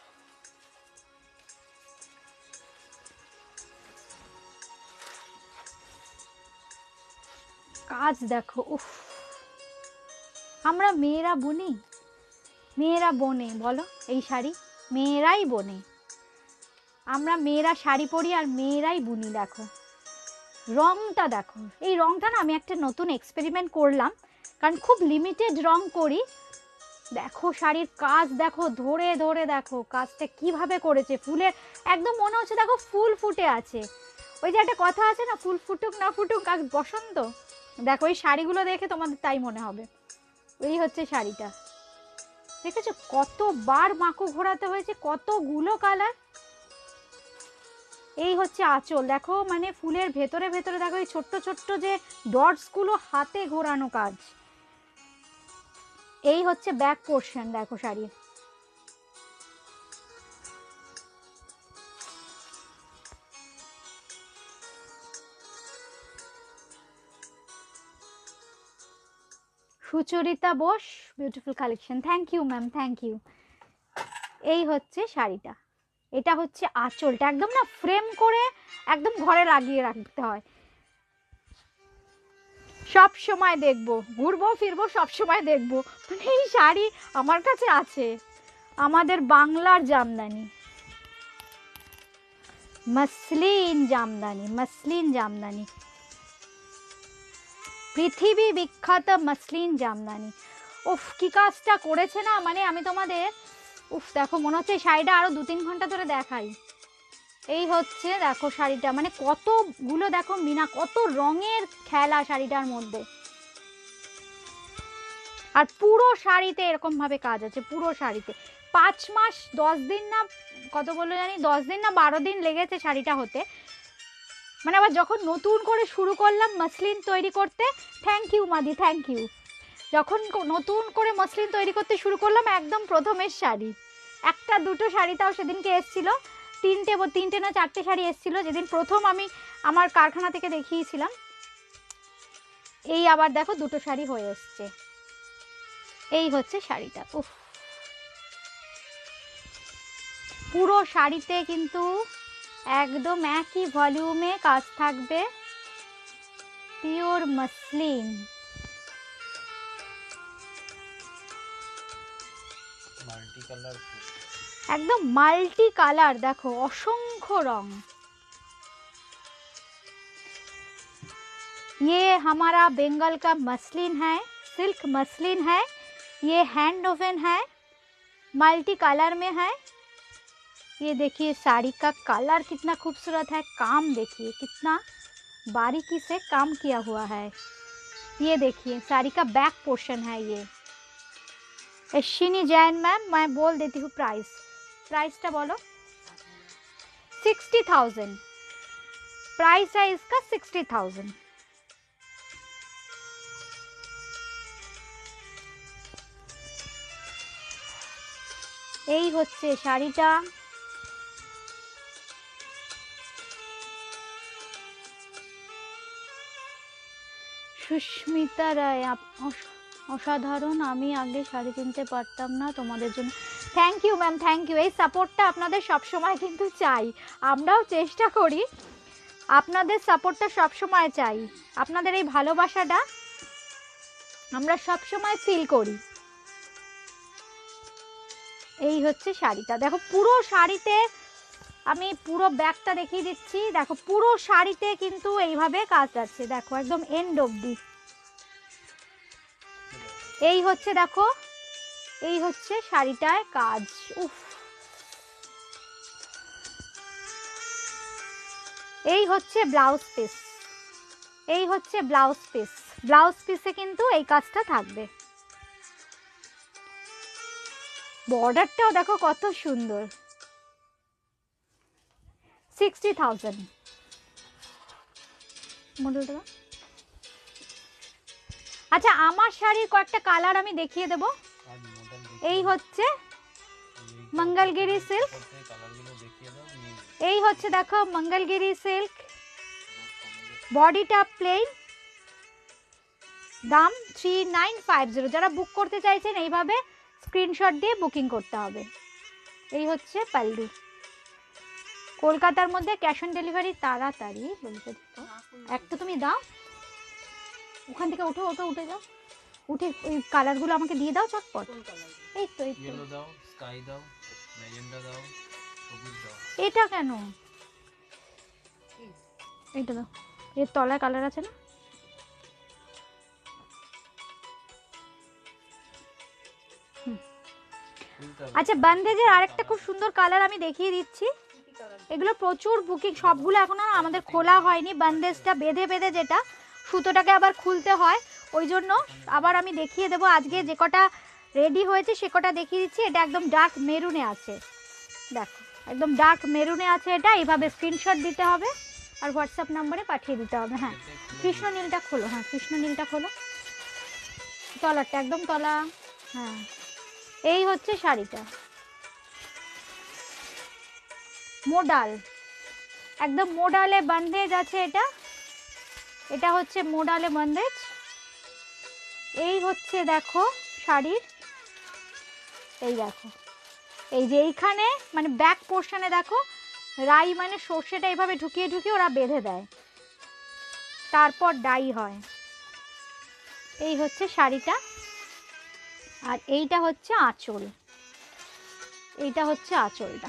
কাজ দেখো, উফ। আমরা মেয়েরা বুনি, মেয়েরা বোনে বলো এই শাড়ি, মেয়েরাই বোনে। আমরা মেয়েরা শাড়ি পরি আর মেয়েরাই বুনি। দেখো রংটা দেখো, এই রংটা না আমি একটা নতুন এক্সপেরিমেন্ট করলাম, কারণ খুব লিমিটেড রং করি। দেখো শাড়ির কাজ দেখো, ধরে ধরে দেখো কাজটা কিভাবে করেছে। ফুলের একদম মনে হচ্ছে দেখো ফুল ফুটে আছে। ওই যে একটা কথা আছে না, ফুল ফুটুক না ফুটুক আজ বসন্ত। দেখো এই শাড়িগুলো দেখে তোমাদের তাই মনে হবে। এই হচ্ছে শাড়িটা, দেখেছো কতবার মাকু ঘোরাতে হয়েছে, কতগুলো কালার। এই হচ্ছে আঁচল, দেখো মানে ফুলের ভেতরে ভেতরে দেখো এই ছোট্ট ছোট্ট যে ডটস গুলো, হাতে ঘোরানো কাজ। এই হচ্ছে ব্যাক পোর্শন দেখো শাড়ির। Sucharita Bose, beautiful collection, thank you ma'am, thank you. এই হচ্ছে শাড়িটা, এটা হচ্ছে আঁচলটা, একদম না ফ্রেম করে একদম ঘরে লাগিয়ে রাখতে হয়। সব সময় দেখবো, ঘুরবো ফিরবো সব সময় দেখবো, মানে এই শাড়ি আমার কাছে আছে। আমাদের বাংলার জামদানি, মসলিন জামদানি, মসলিন জামদানি, পৃথিবী বিখ্যাত মসলিন জামদানি। উফ কি কাজটা করেছে না, মানে আমি তোমাদের উফ দেখো মনে হচ্ছে শাড়িটা আরো দু তিন ঘন্টা ধরে দেখাই। এই হচ্ছে দেখো শাড়িটা, মানে কতগুলো দেখো মিনা, কত রঙের খেলা শাড়িটার মধ্যে। আর পুরো শাড়িতে এরকম ভাবে কাজ আছে, পুরো শাড়িতে। পাঁচ মাস দশ দিন না কত বললো জানি, দশ দিন না বারো দিন লেগেছে শাড়িটা হতে। মানে আবার যখন নতুন করে শুরু করলাম মসলিন তৈরি করতে, থ্যাংক ইউ মাদি, থ্যাংক ইউ। যখন নতুন করে মসলিন তৈরি করতে শুরু করলাম, একদম প্রথমের শাড়ি, একটা দুটো শাড়ি তাও সেদিনকে এসছিল, তিনটে তিনটে না চারটে শাড়ি এসছিল যেদিন প্রথম আমি আমার কারখানা থেকে দেখিয়েছিলাম। এই আবার দেখো দুটো শাড়ি হয়ে এসছে। এই হচ্ছে শাড়িটা, উফ পুরো শাড়িতে কিন্তু একদম একই ভলিউমে কাজ থাকবে, পিওর মসলিন। মাল্টি কালার, একদম মাল্টি কালার, দেখো অসংখ্য রং। ये हमारा बंगाल का मसलिन है, सिल्क मसलिन है, ये हैंड वोवन है, मल्टी कलर में है। ये देखिए साड़ी का कलर कितना खूबसूरत है, काम देखिए कितना बारीकी से काम किया हुआ है। ये देखिए साड़ी का बैक पोर्शन है। ये अश्विनी जैन मैम, मैं बोल देती हूँ प्राइस, प्राइसटा बोलो। सिक्सटी थाउजेंड प्राइस है इसका, सिक्सटी थाउजेंड। এই হচ্ছে শাড়িটা, সুস্মিতা রায়, অসাধারণ, আমি আগে শাড়ি কিনতে পারতাম না, তোমাদের জন্য thank you ma'am, thank you. এই সাপোর্টটা আপনাদের সব সময় কিন্তু চাই, আমরাও চেষ্টা করি, আপনাদের সাপোর্টটা সব সময় চাই, আপনাদের এই ভালোবাসাটা আমরা সব সময় ফিল করি। এই হচ্ছে শাড়িটা, দেখো পুরো শাড়িতে আমি পুরো ব্যাকটা দেখিয়ে দিচ্ছি। দেখো পুরো শাড়িতে কিন্তু এইভাবে কাজ আছে, দেখো একদম এন্ড অবধি। এই হচ্ছে দেখো, এই হচ্ছে শাড়িটায় কাজ। উফ, এই হচ্ছে ব্লাউজ পিস, এই হচ্ছে ব্লাউজ পিস। ব্লাউজ পিসে কিন্তু এই কাজটা থাকবে। বর্ডারটাও দেখো কত সুন্দর। সিক্সটি থাউজেন্ড মডেলটা। আচ্ছা আমার শাড়ির কয়েকটা কালার আমি দেখিয়ে দেব। আজ মডেল এই হচ্ছে মঙ্গলগিরি সিল্ক, কালারগুলো দেখিয়ে দাও। এই হচ্ছে দেখো মঙ্গলগিরি সিল্ক, বডিটা প্লেন, দাম থ্রি নাইন ফাইভ জিরো। যারা বুক করতে চাইছেন এইভাবে স্ক্রিনশট দিয়ে বুকিং করতে হবে। এই হচ্ছে পাল্লু। কলকাতার মধ্যে ক্যাশ অন ডেলিভারি তাড়াতাড়ি বলতে দিত। একটা তুমি দাও, ওখান থেকে উঠে ওঠে উঠে যাও, উঠে ওই কালারগুলো আমাকে দিয়ে দাও চটপট। এই তো এই তো। ইয়েলো দাও, স্কাই দাও, ম্যাজেন্টা দাও, সবুজ দাও। এটা কেন? এইটা দাও, এর তলায় কালার আছে না? আচ্ছা বান্দেজের আরেকটা খুব সুন্দর কালার আমি দেখিয়ে দিচ্ছি। এগুলো প্রচুর বুকিং, সবগুলো এখনো আমাদের খোলা হয়নি। বান্দেজটা বেঁধে বেঁধে যেটা সুতোটাকে আবার খুলতে হয়, ওই জন্য আবার আমি দেখিয়ে দেবো। আজকে যে কটা রেডি হয়েছে সে কটা দেখিয়ে দিচ্ছি। এটা একদম ডার্ক মেরুনে আছে, দেখো একদম ডার্ক মেরুনে আছে। এটা এইভাবে স্ক্রিনশট দিতে হবে আর হোয়াটসঅ্যাপ নাম্বারে পাঠিয়ে দিতে হবে। হ্যাঁ কৃষ্ণ নীলটা খোলো, হ্যাঁ কৃষ্ণ নীলটা খোলো, তলারটা একদম তলা। হ্যাঁ এই হচ্ছে শাড়িটা, মোডাল, একদম মোডালে বন্দেজ আছে। এটা এটা হচ্ছে মোডালে বন্দেজ। এই হচ্ছে দেখো শাড়ির, এই দেখো এই যে এইখানে মানে ব্যাক পোর্শনে দেখো রাই মানে সর্ষেটা এইভাবে ঢুকিয়ে ঢুকিয়ে ওরা বেঁধে দেয়, তারপর ডাই হয়। এই হচ্ছে শাড়িটা, আর এইটা হচ্ছে আঁচল, এইটা হচ্ছে আঁচলটা।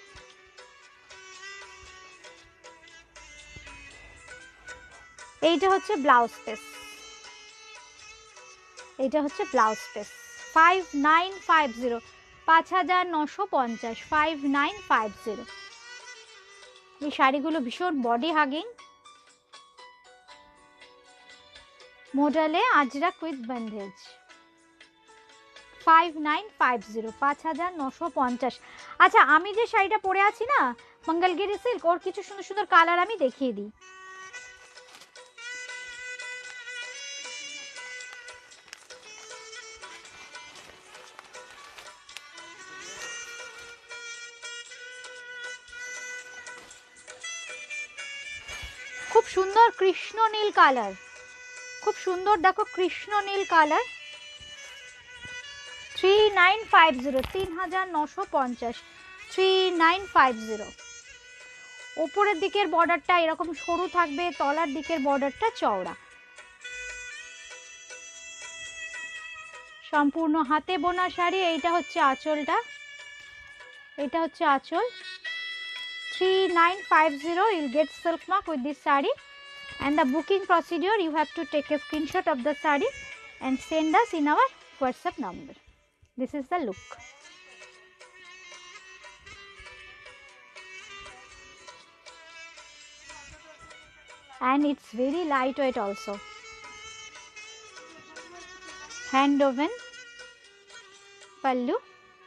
এইটা হচ্ছে ব্লাউজ পিস, এইটা হচ্ছে blouse piece. Five nine five zero, পাঁচ হাজার নশো পঞ্চাশ, ফাইভ নাইন ফাইভ জিরো। এই শাড়িগুলো ভীষণ বডি হাগিং, মডেলে ajrak with bandhej. Five nine five zero, পাঁচ হাজার নশো পঞ্চাশ। আচ্ছা আমি যে শাড়িটা পরে আছি না মঙ্গলগিরি সিল্ক, ওর কিছু সুন্দর সুন্দর কালার আমি দেখিয়ে দিই। খুব সুন্দর কৃষ্ণ নীল কালার, খুব সুন্দর দেখো কৃষ্ণ নীল colour. Three nine five zero, তিন হাজার নশো পঞ্চাশ, থ্রি নাইন ফাইভ জিরো। ওপরের দিকের বর্ডারটা এরকম সরু থাকবে, তলার দিকের বর্ডারটা চওড়া। সম্পূর্ণ হাতে বোনা শাড়ি। এইটা হচ্ছে আঁচলটা, এটা হচ্ছে আঁচল। Three nine five zero, you'll get silk mark with this saree. And the booking procedure, you have to take a screenshot of the saree and send us in our WhatsApp number. This is the look. And it's very lightweight also. Hand woven pallu.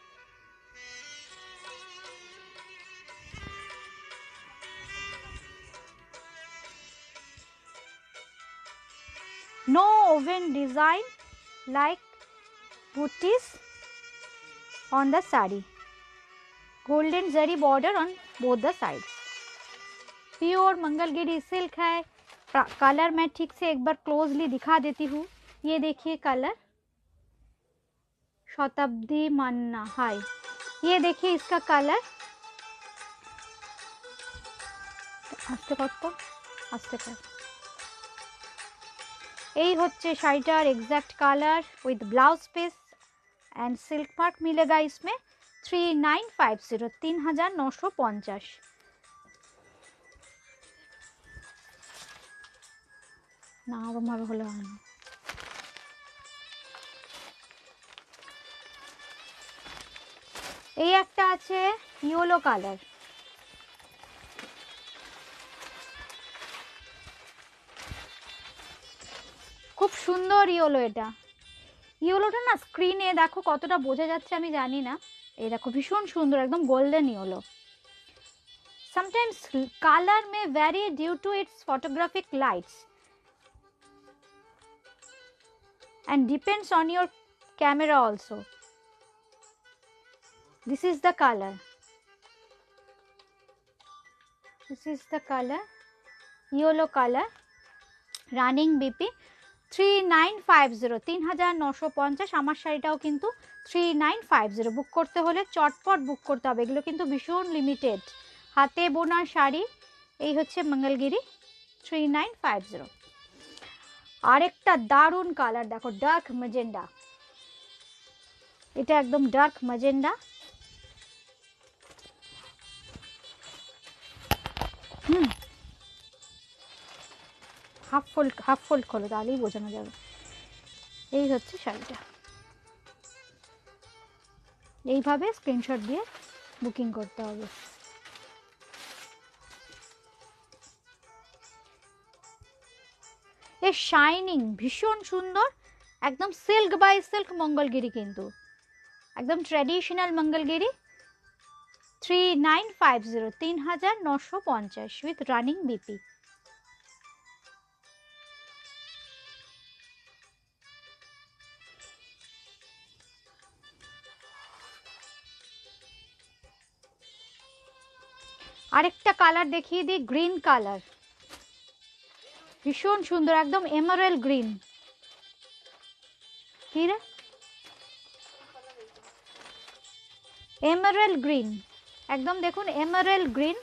No woven design like booties on the saree. Golden zari border on both the sides. Pure Mangalagiri silk है। Colour मैं ठीक से एक बार closely दिखा देती हूँ। ये देखिए कलर शताब्दी मान्ना, हाय ये देखिए इसका कलर। आस्ते करतो आस्ते कर। এই হচ্ছে শাড়িটার exact colour with blouse piece and silk mark मिलेगा इसमें। थ्री नाइन फाइव जीरो, तीन हजार नौ सौ पचास। না ওরম ভাবে হলে হয় না। এই একটা আছে ইয়েলো কালার, খুব সুন্দর ইয়েলো। এটা ইয়েলোটা না স্ক্রিনে দেখো কতটা বোঝা যাচ্ছে আমি জানি না, এই দেখো ভীষণ সুন্দর একদম golden yellow. Sometimes color may vary due to its photographic lights and depends on your camera also. This is the color. This is the color, yellow color, running B P three nine five zero, তিন হাজার নশো পঞ্চাশ। আমার শাড়িটাও কিন্তু three nine five zero। বুক করতে হলে চটপট বুক করতে হবে, এগুলো কিন্তু ভীষণ লিমিটেড হাতে বোনা শাড়ি। এই হচ্ছে Mangalagiri three nine five zero। আরেকটা দারুণ কালার দেখো, ডার্ক ম্যাজেন্ডা। এটা একদম dark magenta. Hmm half fold half fold খোলো তাহলেই বোঝানো যাবে। এই হচ্ছে শাড়িটা, এইভাবে স্ক্রিনশট দিয়ে বুকিং করতে হবে। এর শাইনিং ভীষণ সুন্দর, একদম সিল্ক বাই সিল্ক মঙ্গলগিরি, কিন্তু একদম traditional Mangalagiri three nine five zero, তিন হাজার নশো পঞ্চাশ উইথ রানিং বিপি। আরেকটা কালার দেখিয়ে দিই, গ্রিন কালার, ভীষণ সুন্দর একদম এমারেল্ড গ্রিন। কি রে, এমারেল্ড গ্রিন, একদম দেখুন এমারেল্ড গ্রিন।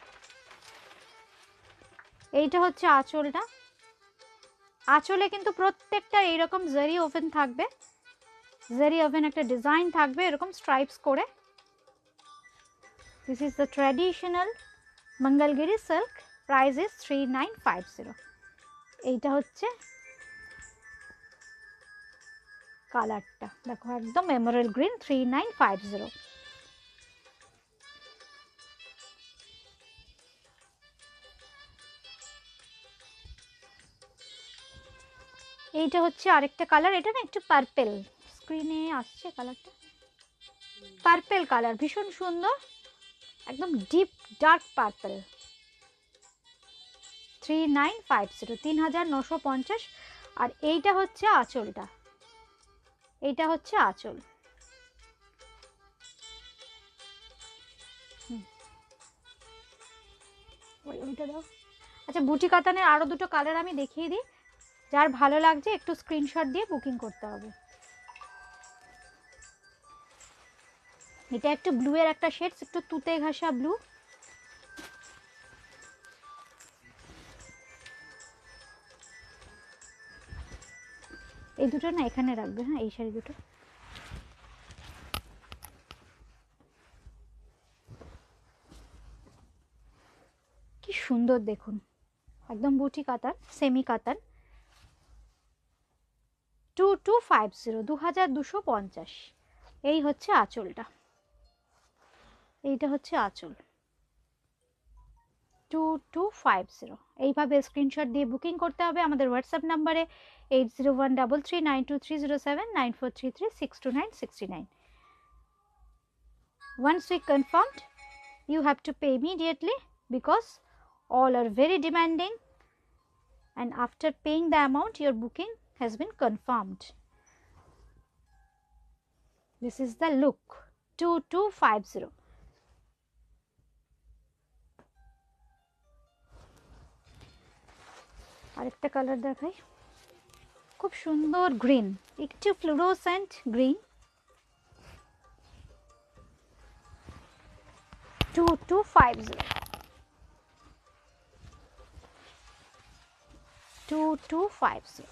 এইটা হচ্ছে আঁচলটা, আঁচলে কিন্তু প্রত্যেকটা এইরকম জারি ওভেন থাকবে, জারি ওভেন একটা ডিজাইন থাকবে এরকম স্ট্রাইপস করে। This is the traditional Mangalagiri silk, price is three nine five zero। এইটা হচ্ছে কালারটা দেখো, একদম emerald green three nine five zero। এইটা হচ্ছে আরেকটা কালার, এটা না একটু পার্পেল, স্ক্রিনে আসছে কালারটা, পার্পেল কালার ভীষণ সুন্দর, একদম deep dark purple three nine five zero, তিন হাজার নশো পঞ্চাশ। আর এইটা হচ্ছে আঁচলটা, এইটা হচ্ছে আঁচল। ওই ওইটা দাও। আচ্ছা বুটি কাতানের আরো দুটো কালার আমি দেখিয়ে দিই, যার ভালো লাগছে একটু স্ক্রিনশট দিয়ে বুকিং করতে হবে। এটা একটু ব্লু এর একটা শেড, একটু তুতে ঘাসা ব্লু। এই দুটো না এখানে রাখবে, হ্যাঁ এই শাড়ি দুটো। কি সুন্দর দেখুন, একদম বুটি কাতান, সেমি কাতান টু টু ফাইভ জিরো, দু হাজার দুশো পঞ্চাশ। এই হচ্ছে আঁচলটা, এইটা হচ্ছে আঁচল টু টু ফাইভ জিরো। এইভাবে স্ক্রিনশট দিয়ে বুকিং করতে হবে আমাদের হোয়াটসঅ্যাপ নাম্বারে eight zero one double three nine two three zero seven nine four three three six two nine sixty nine. Once we confirmed, you have to pay immediately because all are very demanding, and after paying the amount your booking has been confirmed. This is the look two two five zero. আরেকটা colour দেখাই, খুব সুন্দর green, একটু fluorescent green two two five zero, two two five zero।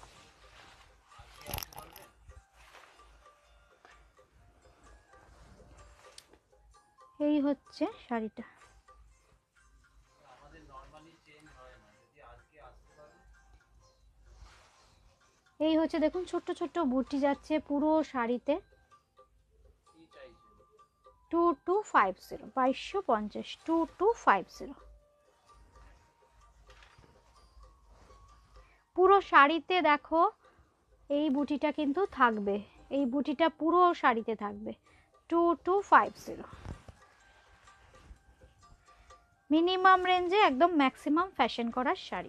এই হচ্ছে শাড়িটা। এই হচ্ছে দেখুন ছোট্ট ছোট্ট বুটি যাচ্ছে পুরো শাড়িতে। টু টু ফাইভ জিরো, বাইশশো পঞ্চাশ, টু টু ফাইভ জিরো। পুরো শাড়িতে দেখো এই বুটিটা কিন্তু থাকবে, এই বুটিটা পুরো শাড়িতে থাকবে। Two two five zero, minimum রেঞ্জে একদম ম্যাক্সিমাম ফ্যাশন করার শাড়ি।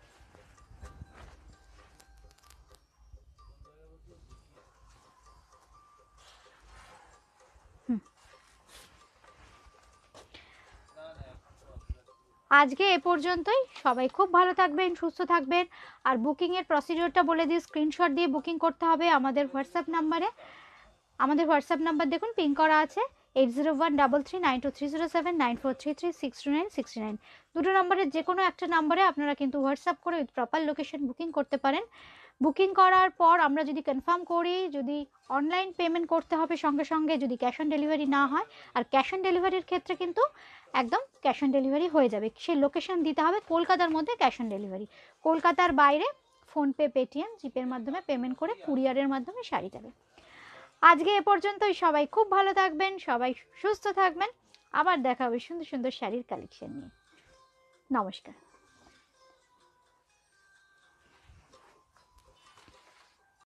আজকে এ পর্যন্তই। সবাই খুব ভালো থাকবেন, সুস্থ থাকবেন। আর বুকিংয়ের প্রসিডিওরটা বলে দিই, স্ক্রিনশট দিয়ে বুকিং করতে হবে আমাদের হোয়াটসঅ্যাপ নাম্বারে। আমাদের হোয়াটসঅ্যাপ নাম্বার দেখুন পিন করা আছে, eight zero one double three nine two three zero seven nine four three three six two nine six nine. দুটো নম্বরের যে কোনো একটা নাম্বারে আপনারা কিন্তু হোয়াটসঅ্যাপ করে উইথ প্রপার লোকেশন বুকিং করতে পারেন। বুকিং করার পর আমরা যদি কনফার্ম করি, যদি অনলাইন পেমেন্ট করতে হবে সঙ্গে সঙ্গে, যদি ক্যাশ অন ডেলিভারি না হয়। আর ক্যাশ অন ডেলিভারির ক্ষেত্রে কিন্তু একদম ক্যাশ অন ডেলিভারি হয়ে যাবে, সেই লোকেশন দিতে হবে কলকাতার মধ্যে ক্যাশ অন ডেলিভারি। কলকাতার বাইরে ফোনপে, পেটিএম, জিপের মাধ্যমে পেমেন্ট করে কুরিয়ারের মাধ্যমে শাড়ি যাবে। আজকে এ পর্যন্তই। সবাই খুব ভালো থাকবেন, সবাই সুস্থ থাকবেন। আবার দেখা হবে সুন্দর সুন্দর শাড়ির কালেকশন নিয়ে। নমস্কার।